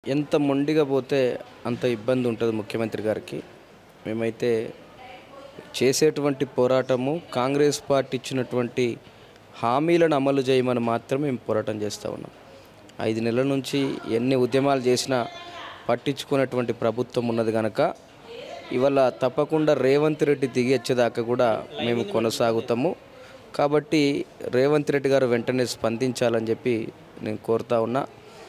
ఎంత మొండిగా పోతే అంత ఇబ్బంది ఉంటుంది ముఖ్యమంత్రి గారికి. మేమైతే చేసేటువంటి పోరాటము కాంగ్రెస్ పార్టీ ఇచ్చినటువంటి హామీలను అమలు చేయమని మాత్రమే మేము పోరాటం చేస్తూ ఉన్నాం. 5 నెలల నుంచి ఎన్ని ఉద్యమాలు చేసినా పట్టించుకున్నటువంటి ప్రభుత్వం ఉన్నది కనుక ఇవాళ తప్పకుండా రేవంత్ రెడ్డి దిగి వచ్చేదాకా కూడా మేము కొనసాగుతాము. కాబట్టి రేవంత్ రెడ్డి గారు వెంటనే స్పందించాలని చెప్పి నేను కోరుతా ఉన్నా.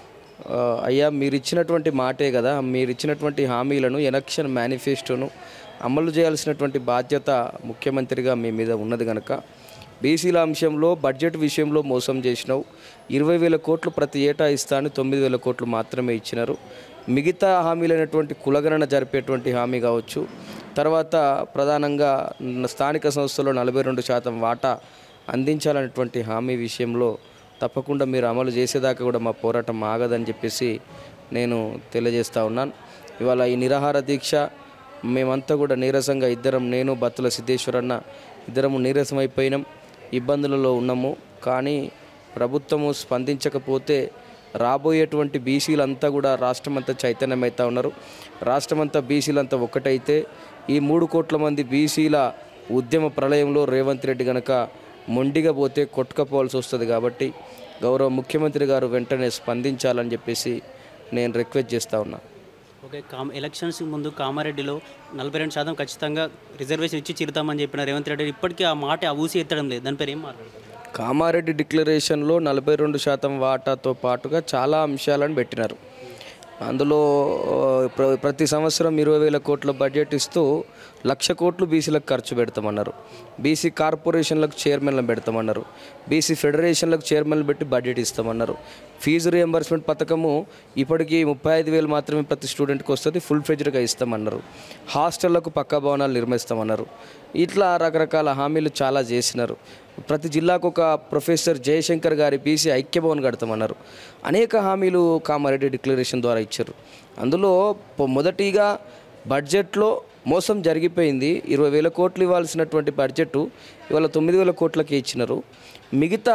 అయ్యా, మీరు ఇచ్చినటువంటి మాటే కదా, మీరు ఇచ్చినటువంటి హామీలను ఎలక్షన్ మేనిఫెస్టోను అమలు చేయాల్సినటువంటి బాధ్యత ముఖ్యమంత్రిగా మీ మీద ఉన్నది కనుక బీసీల అంశంలో బడ్జెట్ విషయంలో మోసం చేసినావు. 20,000 కోట్లు ప్రతి ఏటా ఇస్తాను, 9,000 కోట్లు మాత్రమే ఇచ్చినారు. మిగతా హామీలైనటువంటి కులగణన జరిపేటువంటి హామీ కావచ్చు, తర్వాత ప్రధానంగా స్థానిక సంస్థల్లో 42% వాటా అందించాలనేటువంటి హామీ విషయంలో తప్పకుండా మీరు అమలు చేసేదాకా కూడా మా పోరాటం ఆగదని చెప్పేసి నేను తెలియజేస్తూ ఉన్నాను. ఇవాళ ఈ నిరాహార దీక్ష మేమంతా కూడా నీరసంగా నేను బత్తుల సిద్ధేశ్వరన్న ఇద్దరము నీరసమైపోయినాం, ఇబ్బందులలో ఉన్నాము. కానీ ప్రభుత్వము స్పందించకపోతే రాబోయేటువంటి బీసీలంతా కూడా రాష్ట్రమంతా చైతన్యమవుతూ ఉన్నారు. రాష్ట్రమంతా బీసీలంతా ఒక్కటైతే ఈ 3 కోట్ల మంది బీసీల ఉద్యమ ప్రళయంలో రేవంత్ రెడ్డి కనుక మొండిగా పోతే కొట్టుకపోవాల్సి వస్తుంది. కాబట్టి గౌరవ ముఖ్యమంత్రి గారు వెంటనే స్పందించాలని చెప్పేసి నేను రిక్వెస్ట్ చేస్తూ ఉన్నా. ఓకే, ఎలక్షన్స్ ముందు కామారెడ్డిలో 42% ఖచ్చితంగా రిజర్వేషన్ ఇచ్చి చిరుతామని చెప్పిన రేవంత్ రెడ్డి ఇప్పటికీ ఆ మాట ఊసి ఎత్తడం లేదు. దాని పేరు ఏం మాట్లాడతారు? కామారెడ్డి డిక్లరేషన్లో 42% వాటాతో పాటుగా చాలా అంశాలను పెట్టినారు. అందులో ప్రతి సంవత్సరం 20,000 కోట్ల బడ్జెట్ ఇస్తూ 1,00,000 కోట్లు బీసీలకు ఖర్చు పెడతామన్నారు. బీసీ కార్పొరేషన్లకు చైర్మన్లను పెడతామన్నారు. బీసీ ఫెడరేషన్లకు చైర్మన్లు పెట్టి బడ్జెట్ ఇస్తామన్నారు. ఫీజు రియంబర్స్మెంట్ పథకము ఇప్పటికీ 35,000 మాత్రమే ప్రతి స్టూడెంట్కి వస్తుంది, ఫుల్ ఫ్లెడ్జ్డ్గా ఇస్తామన్నారు. హాస్టళ్లకు పక్కా భవనాలు నిర్మిస్తామన్నారు. ఇట్లా రకరకాల హామీలు చాలా చేసినారు. ప్రతి జిల్లాకు ఒక ప్రొఫెసర్ జయశంకర్ గారి బీసీ ఐక్యభవన్ కడతామన్నారు. అనేక హామీలు కామారెడ్డి డిక్లరేషన్ ద్వారా ఇచ్చారు. అందులో మొదటిగా బడ్జెట్లో మోసం జరిగిపోయింది. 20,000 కోట్లు ఇవ్వాల్సినటువంటి బడ్జెట్ ఇవాళ 9,000 కోట్లకి ఇచ్చినారు. మిగతా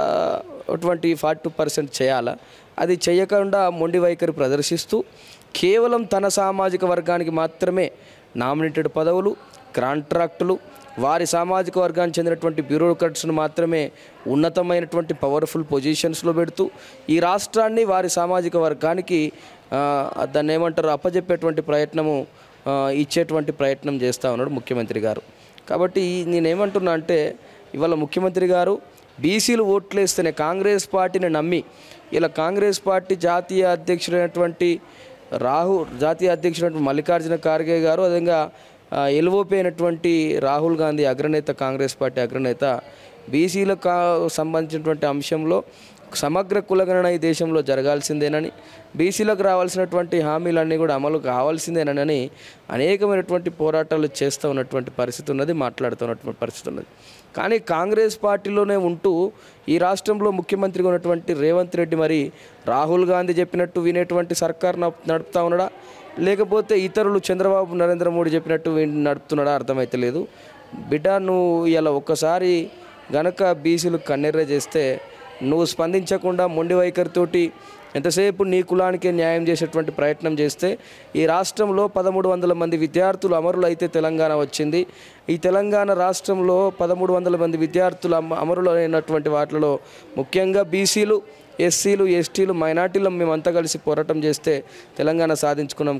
42% చేయాలా, అది చేయకుండా మొండి వైఖరి ప్రదర్శిస్తూ కేవలం తన సామాజిక వర్గానికి మాత్రమే నామినేటెడ్ పదవులు, కాంట్రాక్టులు, వారి సామాజిక వర్గానికి చెందినటువంటి బ్యూరోక్రాట్స్ను మాత్రమే ఉన్నతమైనటువంటి పవర్ఫుల్ పొజిషన్స్లో పెడుతూ ఈ రాష్ట్రాన్ని వారి సామాజిక వర్గానికి దాన్ని ఏమంటారు అప్పజెప్పేటువంటి ప్రయత్నము ఇచ్చేటువంటి ప్రయత్నం చేస్తూ ఉన్నాడు ముఖ్యమంత్రి గారు. కాబట్టి నేనేమంటున్నా అంటే ఇవాళ ముఖ్యమంత్రి గారు బీసీలు ఓట్లేస్తేనే కాంగ్రెస్ పార్టీని నమ్మి ఇలా కాంగ్రెస్ పార్టీ జాతీయ అధ్యక్షుడైనటువంటి మల్లికార్జున ఖార్గే గారు, అదేవిధంగా ఎల్ఓపీ అయినటువంటి రాహుల్ గాంధీ అగ్రనేత, కాంగ్రెస్ పార్టీ అగ్రనేత బీసీలకు సంబంధించినటువంటి అంశంలో సమగ్ర కులగణన ఈ దేశంలో జరగాల్సిందేనని, బీసీలకు రావాల్సినటువంటి హామీలన్నీ కూడా అమలు కావాల్సిందేనని అనేకమైనటువంటి పోరాటాలు చేస్తూ ఉన్నటువంటి పరిస్థితి ఉన్నది, మాట్లాడుతున్నటువంటి పరిస్థితి ఉన్నది. కానీ కాంగ్రెస్ పార్టీలోనే ఉంటూ ఈ రాష్ట్రంలో ముఖ్యమంత్రిగా ఉన్నటువంటి రేవంత్ రెడ్డి మరి రాహుల్ గాంధీ చెప్పినట్టు వినేటువంటి సర్కార్ నడుపుతా ఉన్నాడా, లేకపోతే ఇతరులు చంద్రబాబు నరేంద్ర మోడీ చెప్పినట్టు నడుపుతున్నాడా అర్థమైతలేదు. బిడ్డ, నువ్వు ఇలా ఒక్కసారి గనక బీసీలు కన్నెర్ర చేస్తే, నువ్వు స్పందించకుండా మొండి వైఖరితోటి ఎంతసేపు నీ కులానికే న్యాయం చేసేటువంటి ప్రయత్నం చేస్తే ఈ రాష్ట్రంలో 1,300 మంది విద్యార్థులు అమరులు అయితే తెలంగాణ వచ్చింది. ఈ తెలంగాణ రాష్ట్రంలో 1,300 మంది విద్యార్థులు అమరులు అయినటువంటి వాటిలో ముఖ్యంగా బీసీలు, ఎస్సీలు, ఎస్టీలు, మైనార్టీలు మేమంతా కలిసి పోరాటం చేస్తే తెలంగాణ సాధించుకున్నాం.